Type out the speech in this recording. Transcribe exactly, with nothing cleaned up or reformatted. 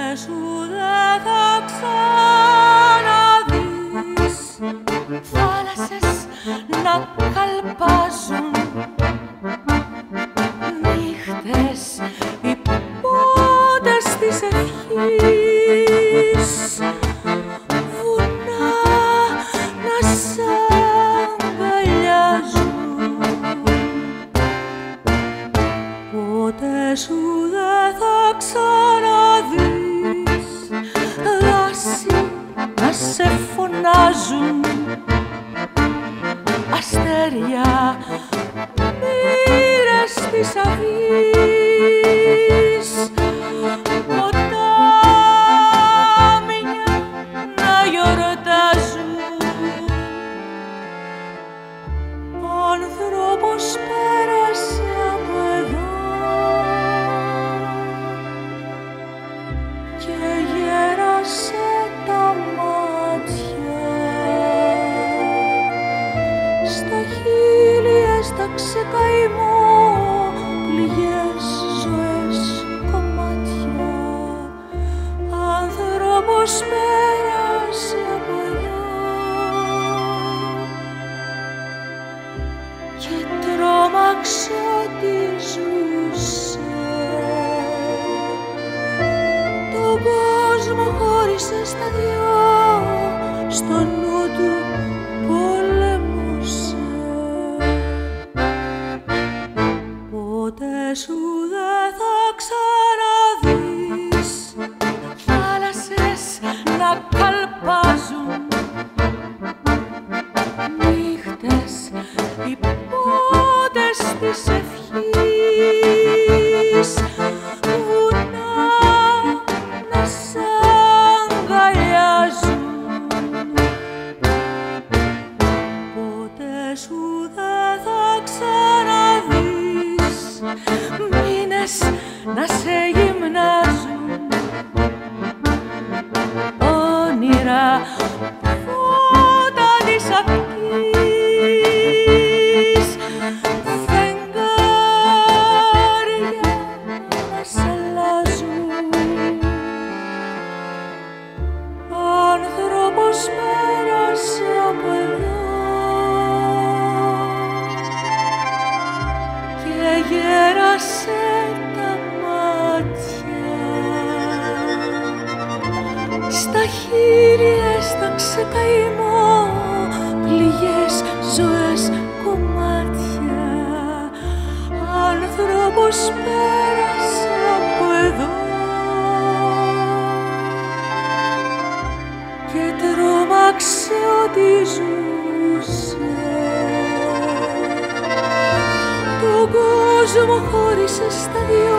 σου δεν θα ξαναδείς θάλασσες να καλπάζουν, νύχτες υπότες της ευχής, βουνά να σ' αγκαλιάζουν. Ποτέ σου δεν θα ξαναδείς δάση να σε φωνάζουν, αστέρια μοίρες της αυγής, ποτάμια να γιορτάζουν. Άνθρωπος πέρασε από εδώ και γέρασε τα μάτια, στα χείλη έσταξε καημό, πληγές, ζωές, κομμάτια. Άνθρωπος πέρασε από εδώ και τρόμαξε ότι ζούσε. Τον κόσμο χώρισε στα δυο, στο νου του πολεμούσε. Ποτέ σου δεν θα ξαναδείς θάλασσες να καλπάζουν, νύχτες υπότες της ευχής, βουνά να σ' αγκαλιάζουν. Ποτέ σου δεν θα ξαναδείς μήνες να σε γυμνάζουν, όνειρα φώτα της αυγής, φεγγάρια να σ' αλλάζουν. Άνθρωπος πέρασε από εδώ και γέρασε τα μάτια, στα χείλη έσταξε καημό, πληγές, ζωές, κομμάτια. Άνθρωπος πέρασε από εδώ και τρόμαξε ότι ζούσε. Τον κόσμο χώρισε στα δυο,